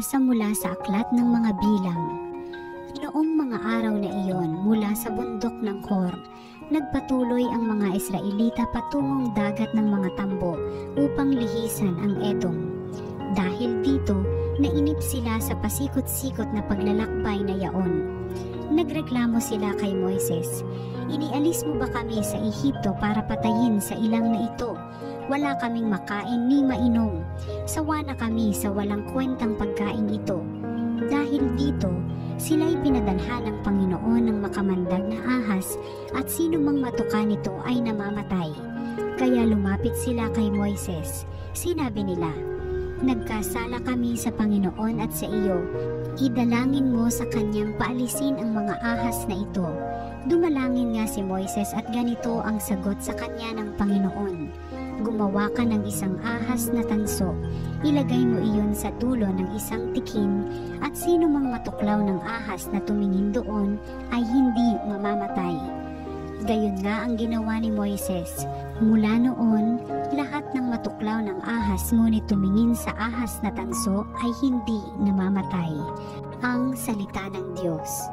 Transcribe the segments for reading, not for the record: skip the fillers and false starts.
Binasa mula sa aklat ng mga bilang. Noong mga araw na iyon, mula sa bundok ng Hor, nagpatuloy ang mga Israelita patungong dagat ng mga tambo upang lihisan ang Edom. Dahil dito, nainip sila sa pasikot-sikot na paglalakbay na yaon. Nagreklamo sila kay Moises, "Inialis mo ba kami sa Ehipto para patayin sa ilang na ito? Wala kaming makain ni mainom. Sawa na kami sa walang kwentang pagkain ito." Dahil dito, sila'y pinadalhan ng Panginoon ng makamandag na ahas at sino mang matuka nito ay namamatay. Kaya lumapit sila kay Moises. Sinabi nila, "Nagkasala kami sa Panginoon at sa iyo. Idalangin mo sa kanyang paalisin ang mga ahas na ito." Dumalangin nga si Moises at ganito ang sagot sa kanya ng Panginoon, "Gumawa ka ng isang ahas na tanso. Ilagay mo iyon sa dulo ng isang tikin at sino mang matuklaw ng ahas na tumingin doon ay hindi mamamatay." Gayon nga ang ginawa ni Moises. Mula noon, lahat ng matuklaw ng ahas ngunit tumingin sa ahas na tanso ay hindi namamatay. Ang salita ng Diyos.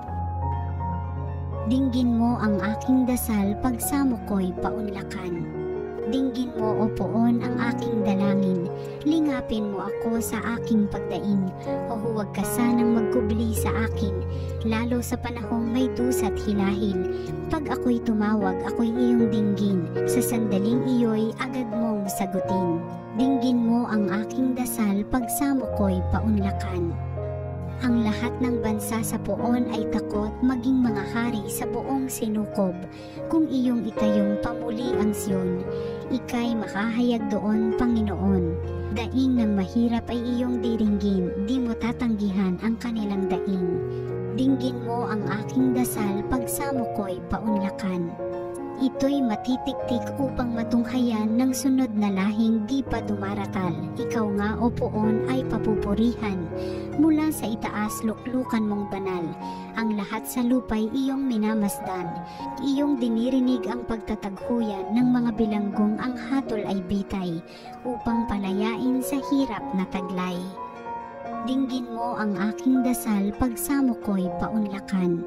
Dinggin mo ang aking dasal pagsamo ko'y paunlakan. Dinggin mo, O Poon, ang aking dalangin. Lingapin mo ako sa aking pagdaing. O huwag ka sanang magkubli sa akin, lalo sa panahong may dusa't hilahil. Pag ako'y tumawag, ako'y iyong dinggin. Sa sandaling iyo'y agad mong sagutin. Dinggin mo ang aking dasal pagsamo ko'y paunlakan. Ang lahat ng bansa sa poon ay takot, maging mga hari sa buong sinukob. Kung iyong itayong pamuli ang Sion, ika'y makahayag doon, Panginoon. Daing ng mahirap ay iyong diringgin, di mo tatanggihan ang kanilang daing. Dinggin mo ang aking dasal pagsamo ko'y paunlakan. Ito'y matitiktik upang matunghayan ng sunod na lahing di pa dumaratal. Ikaw nga, O Poon, ay papupurihan. Mula sa itaas luklukan mong banal. Ang lahat sa lupa'y iyong minamasdan. Iyong dinirinig ang pagtataghuyan ng mga bilanggong, ang hatol ay bitay, upang palayain sa hirap na taglay. Dinggin mo ang aking dasal pagsamo ko'y paunlakan.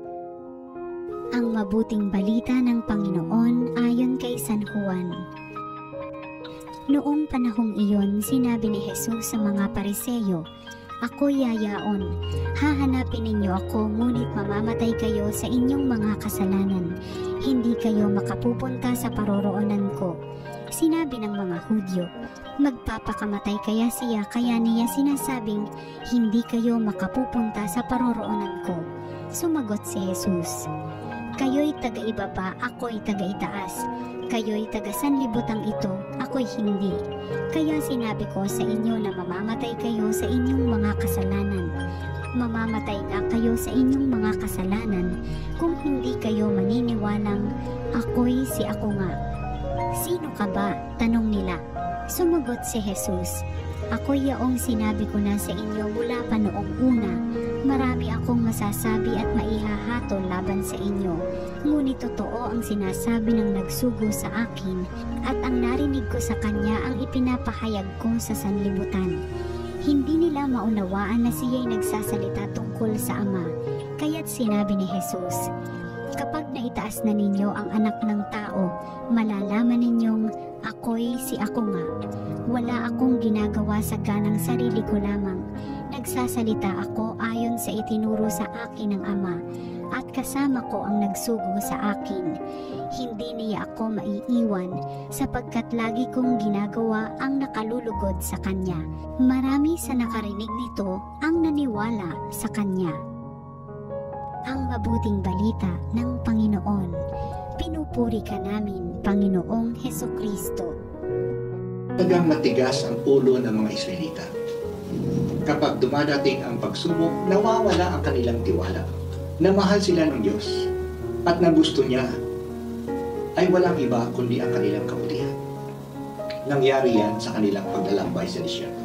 Ang mabuting balita ng Panginoon ayon kay San Juan. Noong panahong iyon, sinabi ni Jesus sa mga Pariseyo, "Ako'y yayaon. Hahanapin ninyo ako, ngunit mamamatay kayo sa inyong mga kasalanan. Hindi kayo makapupunta sa paroroonan ko." Sinabi ng mga Hudyo, "Magpapakamatay kaya siya, kaya niya sinasabing, hindi kayo makapupunta sa paroroonan ko." Sumagot si Jesus, "Kayo'y taga-ibaba, ako'y taga-itaas. Kayo'y taga-sanlibutan ito, ako'y hindi. Kaya sinabi ko sa inyo na mamamatay kayo sa inyong mga kasalanan. Mamamatay nga kayo sa inyong mga kasalanan kung hindi kayo maniniwalang ako'y si ako nga." "Sino ka ba?" tanong nila. Sumagot si Jesus, "Ako'y yaong sinabi ko na sa inyo mula pa noong una. Marami akong masasabi at maihahatol laban sa inyo. Ngunit totoo ang sinasabi ng nagsugo sa akin at ang narinig ko sa kanya ang ipinapahayag ko sa sanlibutan." Hindi nila maunawaan na siya'y nagsasalita tungkol sa Ama. Kaya't sinabi ni Jesus, "Kapag naitaas na ninyo ang anak ng tao, malalaman ninyong ako'y si ako nga. Wala akong ginagawa sa ganang sarili ko lamang. Nagsasalita ako ayon sa itinuro sa akin ng Ama, at kasama ko ang nagsugo sa akin. Hindi niya ako maiiwan, sapagkat lagi kong ginagawa ang nakalulugod sa Kanya. Marami sa nakarinig nito ang naniwala sa Kanya." Ang mabuting balita ng Panginoon. Pinupuri ka namin, Panginoong Hesukristo. Talagang matigas ang ulo ng mga Israelita. Kapag dumadating ang pagsubok, nawawala ang kanilang tiwala. Na mahal sila ng Diyos at na gusto niya ay walang iba kundi ang kanilang kabutihan. Nangyari yan sa kanilang paglalakbay sa disyerto.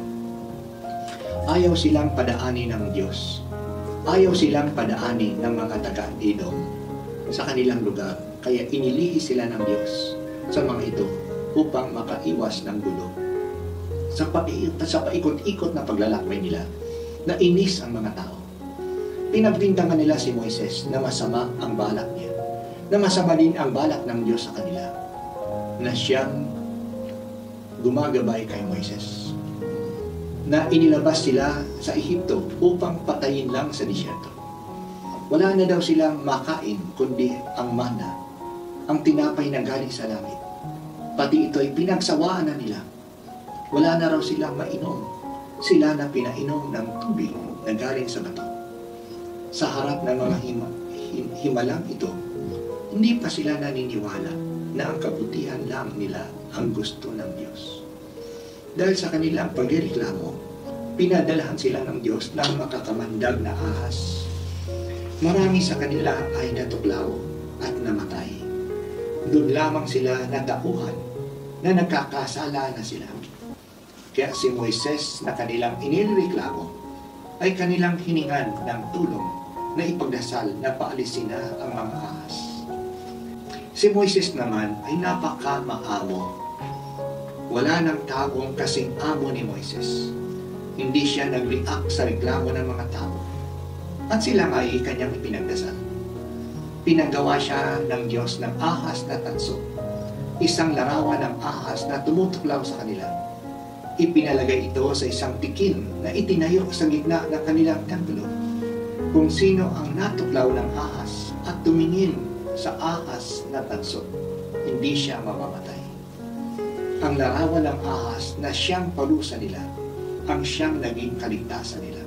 Ayaw silang padaanin ng Diyos. Ayaw silang padaanin ng mga taga-Edom sa kanilang lugar. Kaya inilihis sila ng Diyos sa mga ito upang makaiwas ng gulo. Sa paikot-ikot na paglalakbay nila, Nainis ang mga tao. Pinagbintangan nila si Moises na masama ang balak niya, na masama din ang balak ng Diyos sa kanila, na siyang gumagabay kay Moises, na inilabas sila sa Ehipto upang patayin lang sa disyerto. Wala na daw silang makain kundi ang mana, ang tinapay na galing sa langit. Pati ito'y pinagsawaan na nila. Wala na raw silang mainom. Sila na pinainom ng tubig na galing sa bato. Sa harap ng mga himalang ito, hindi pa sila naniniwala na ang kabutihan lang nila ang gusto ng Diyos. Dahil sa kanilang pagreklamo, pinadalahan sila ng Diyos ng makakamandag na ahas. Marami sa kanila ay natuklaw at namatay. Doon lamang sila natauhan na nagkakasala na sila. Kaya si Moises na kanilang inireklamo ay kanilang hiningan ng tulong na ipagdasal na paalisin na ang mga ahas. Si Moises naman ay napakamaamo. Wala nang taong kasing amo ni Moises. Hindi siya nag-react sa reklamo ng mga tao. At sila ay kanyang ipinagdasal. Pinagawa siya ng Diyos ng ahas na tanso. Isang larawan ng ahas na tumutuklaw sa kanila. Ipinalagay ito sa isang tikin na itinayo sa gitna ng kanilang templo. Kung sino ang natuklaw ng ahas at tumingin sa ahas na tanso, hindi siya mamamatay. Ang larawan ng ahas na siyang parusa nila, ang siyang naging kaligtasan nila.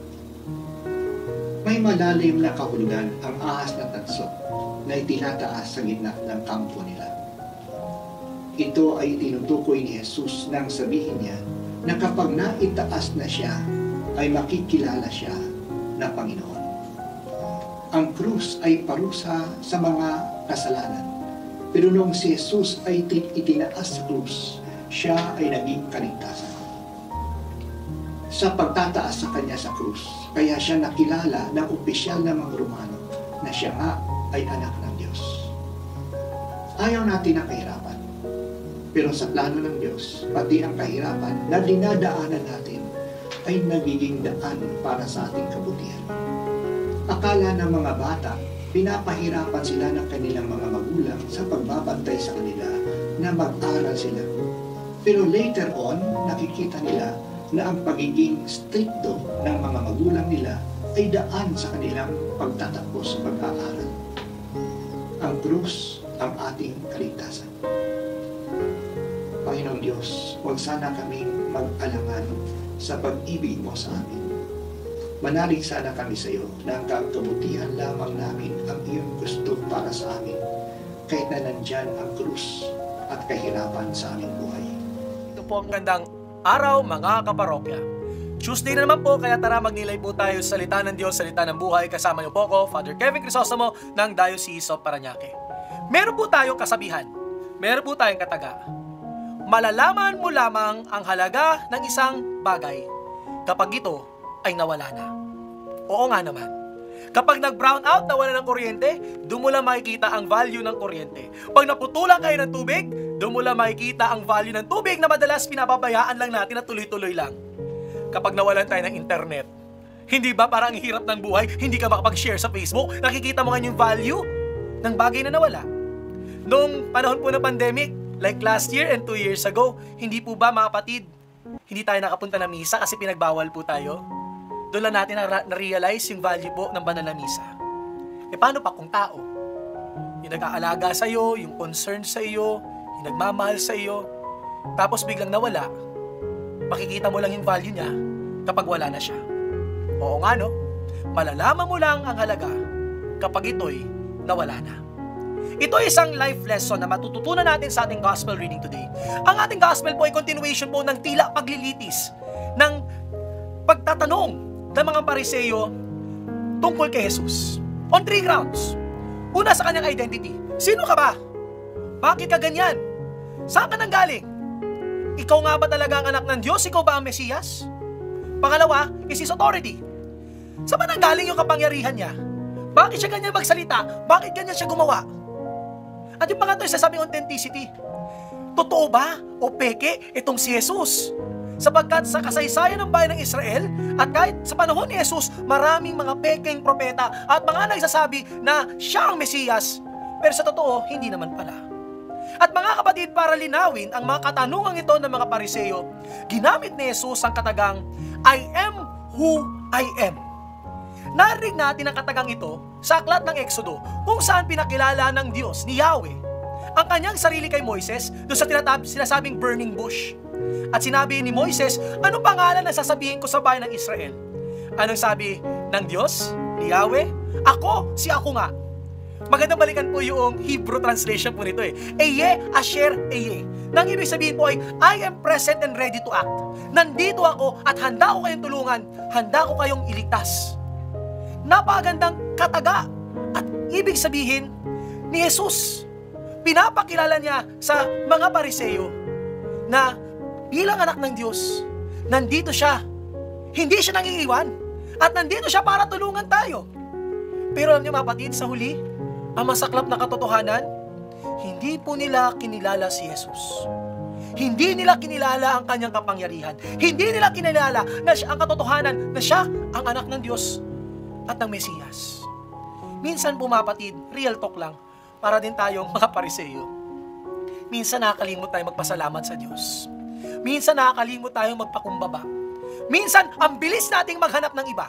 May malalim na kahulugan ang ahas na tanso na itinataas sa gitna ng kampo nila. Ito ay tinutukoy ni Jesus nang sabihin niya na kapag naitaas na siya, ay makikilala siya na Panginoon. Ang krus ay parusa sa mga kasalanan. Pero noong si Jesus ay itinaas sa krus, siya ay naging kaligtasan. Sa pagtataas sa kanya sa krus, kaya siya nakilala ng opisyal na mga Romano na siya nga ay anak ng Diyos. Ayaw natin ang kahirapan. Pero sa plano ng Diyos, pati ang kahirapan na dinadaanan natin ay nagiging daan para sa ating kabutihan. Akala ng mga bata, pinapahirapan sila ng kanilang mga magulang sa pagbabantay sa kanila na mag-aral sila. Pero later on, nakikita nila na ang pagiging stricto ng mga magulang nila ay daan sa kanilang pagtatapos sa pag-aaral. Ang krus ang ating kaligtasan. Panginoong Diyos, huwag sana kaming mag-alangan sa pag-ibig mo sa amin. Manalig sana kami sa iyo na ang kabutihan lamang namin ang iyong gusto para sa amin, kahit na nandyan ang krus at kahirapan sa aming buhay. Ito po ang gandang araw, mga kaparokya. Tuesday na naman po, kaya tara magnilay po tayo sa salita ng Diyos, salita ng buhay. Kasama niyo po ako, Father Kevin Crisostomo ng Diocese of Parañaque. Meron po tayong kasabihan, meron po tayong kataga. Malalaman mo lamang ang halaga ng isang bagay kapag ito ay nawala na. Oo nga naman. Kapag nag-brown out, nawala ng kuryente, doon mo lang makikita ang value ng kuryente. Pag naputulan kayo ng tubig, doon mo lang makikita ang value ng tubig na madalas pinapabayaan lang natin at tuloy-tuloy lang. Kapag nawalan tayo ng internet, hindi ba parang hirap ng buhay, hindi ka makapag-share sa Facebook, nakikita mo nga yung value ng bagay na nawala. Noong panahon po ng pandemic, like last year and 2 years ago, hindi po ba mga kapatid, hindi tayo nakapunta ng misa kasi pinagbawal po tayo? Doon lang natin na-realize yung value po ng banal na misa. E paano pa kung tao? Yung nag-aalaga sa iyo, yung concern sa iyo, yung nagmamahal sa iyo, tapos biglang nawala, makikita mo lang yung value niya kapag wala na siya. Oo nga no? Malalaman mo lang ang halaga kapag ito'y nawala na. Ito ay isang life lesson na matututunan natin sa ating gospel reading today. Ang ating gospel po ay continuation po ng tila paglilitis, ng pagtatanong ng mga Pariseo tungkol kay Jesus. On 3 grounds. Una, sa kanyang identity. Sino ka ba? Bakit ka ganyan? Saan ka nanggaling? Ikaw nga ba talaga ang anak ng Diyos? Ikaw ba ang Mesiyas? Pangalawa is his authority. Saan ba nanggaling yung kapangyarihan niya? Bakit siya ganyan magsalita? Bakit ganyan siya gumawa? At yung pangatlo, sasabing authenticity. Totoo ba o peke itong si Jesus? Sapagkat sa kasaysayan ng bayan ng Israel at kahit sa panahon ni Jesus, maraming mga pekeng propeta at mga nagsasabi na siya ang Mesiyas. Pero sa totoo, hindi naman pala. At mga kapatid, para linawin ang mga katanungang ito ng mga Pariseo, ginamit ni Jesus ang katagang, I am who I am. Narinig natin ang katagang ito sa aklat ng Exodo, kung saan pinakilala ng Diyos ni Yahweh ang kanyang sarili kay Moises doon sa sinasabing burning bush. At sinabi ni Moises, ano pangalan na sasabihin ko sa bayan ng Israel? Anong sabi ng Diyos, ni Yahweh? Ako, si ako nga. Magandang balikan po yung Hebrew translation po nito Eye, Asher, Eye. Nang ibig sabihin po ay, I am present and ready to act. Nandito ako at handa ko kayong tulungan, handa ko kayong iligtas. Napakagandang kataga at ibig sabihin ni Jesus. Pinapakilala niya sa mga Pariseo na bilang anak ng Diyos, nandito siya. Hindi siya nangiiwan at nandito siya para tulungan tayo. Pero alam niyo mga kapatid, sa huli, ang masaklap na katotohanan, hindi po nila kinilala si Jesus. Hindi nila kinilala ang kanyang kapangyarihan. Hindi nila kinilala na siya ang katotohanan na siya ang anak ng Diyos at ng Mesiyas. Minsan po mga kapatid, real talk lang, para din tayong mga Pariseo. Minsan nakakalimot tayong magpasalamat sa Diyos. Minsan nakakalimot tayong magpakumbaba. Minsan, ang bilis nating maghanap ng iba.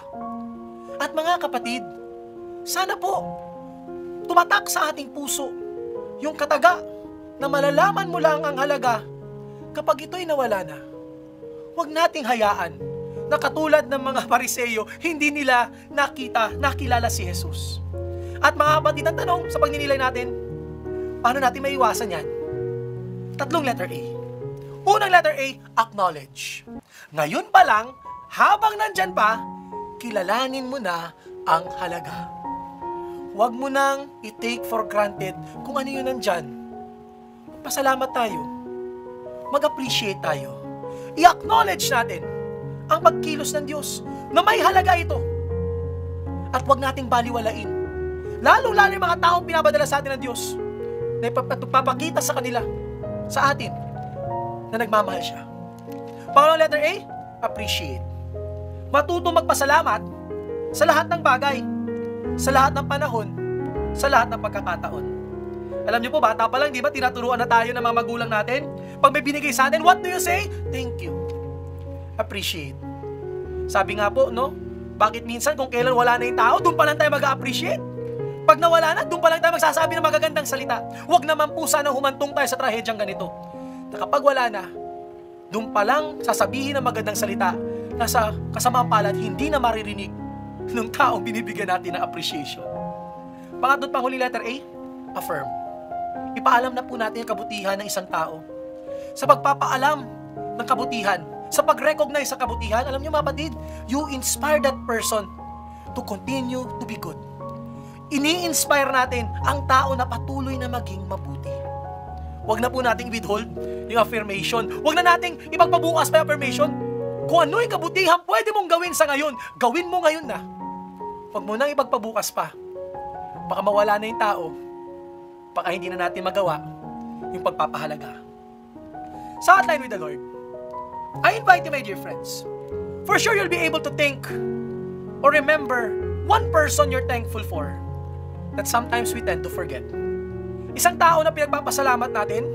At mga kapatid, sana po, tumatak sa ating puso yung kataga na malalaman mo lang ang halaga kapag ito'y nawala na. Huwag nating hayaan na katulad ng mga Pariseo, hindi nila nakilala si Jesus. At mga kapatid, ang tanong sa pagninilay natin, paano natin maiwasan yan? 3 letter A. Unang letter A, acknowledge. Ngayon pa lang, habang nandyan pa, kilalanin mo na ang halaga. Huwag mo nang i-take for granted kung ano yun nandyan. Pasalamat tayo. Mag-appreciate tayo. I-acknowledge natin ang pagkilos ng Diyos na may halaga ito. At huwag nating baliwalain. Lalo-lalo yung mga taong pinabadala sa atin ng Diyos na ipapakita sa kanila, sa atin, na nagmamahal siya. Pangalawang letter A, appreciate. Matuto magpasalamat sa lahat ng bagay, sa lahat ng panahon, sa lahat ng pagkakataon. Alam niyo po, bata pa lang, di ba, tinaturuan na tayo ng mga magulang natin? Pag may binigay sa atin, what do you say? Thank you. Appreciate. Sabi nga po, no? Bakit minsan kung kailan wala na yung tao, doon pa lang tayo mag-appreciate? Pag nawala na, doon pa lang tayo magsasabi ng magagandang salita. Huwag naman po sana humantong tayo sa trahedyang ganito. Na kapag wala na, doon pa lang sasabihin ng magandang salita na sa kasamaang palad, hindi na maririnig ng taong binibigyan natin ng appreciation. Pangatlo at panghuli letter A, affirm. Ipaalam na po natin ang kabutihan ng isang tao. Sa pagpapaalam ng kabutihan, sa pag-recognize sa kabutihan, alam niyo mga kapatid, you inspire that person to continue to be good. Ini-inspire natin ang tao na patuloy na maging mabuti. Huwag na po nating withhold yung affirmation. Huwag na nating ipagpabukas pa yung affirmation. Kung ano yung kabutihan pwede mong gawin sa ngayon, gawin mo ngayon na. Huwag mo nang ipagpabukas pa. Baka mawala na yung tao. Baka hindi na natin magawa yung pagpapahalaga. Sa Hotline with the Lord, I invite you, my dear friends. For sure, you'll be able to think or remember one person you're thankful for that sometimes we tend to forget. Isang tao na pinagpapasalamat natin,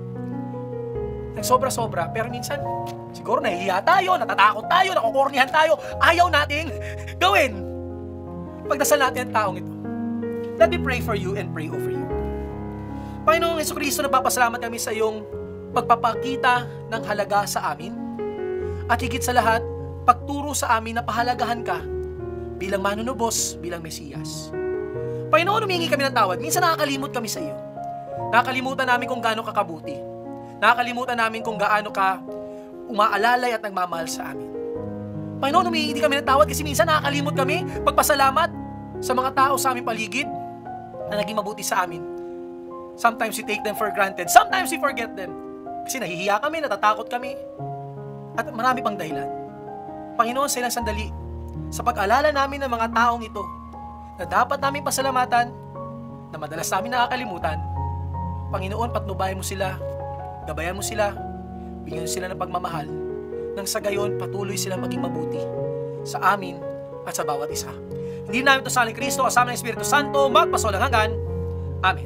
nagsobra-sobra, pero minsan, siguro nahihiya tayo, natatakot tayo, nakukornihan tayo, ayaw nating gawin. Pagdasal natin ang taong ito. Let me pray for you and pray over you. Panginoong Jesucristo, nagpapasalamat kami sa iyong pagpapakita ng halaga sa amin. At higit sa lahat, pagturo sa amin na pahalagahan ka bilang manunubos, bilang Mesiyas. Panginoon, humingi kami ng tawad. Minsan nakakalimot kami sa iyo. Nakakalimutan namin kung gaano ka kabuti. Nakakalimutan namin kung gaano ka umaalalay at nagmamahal sa amin. Panginoon, humingi kami ng tawad kasi minsan nakakalimot kami pagpasalamat sa mga tao sa aming paligid na naging mabuti sa amin. Sometimes we take them for granted. Sometimes we forget them. Kasi nahihiya kami, natatakot kami. At marami pang dahilan. Panginoon, sa ilang sandali, sa pag-alala namin ng mga taong ito, na dapat namin pasalamatan, na madalas namin nakakalimutan, Panginoon, patnubayan mo sila, gabayan mo sila, bigyan mo sila ng pagmamahal, nang sa gayon patuloy silang maging mabuti sa amin at sa bawat isa. Hindi namin ito sa ni Kristo kasama ng Espiritu Santo magpasawalang hanggan. Amen.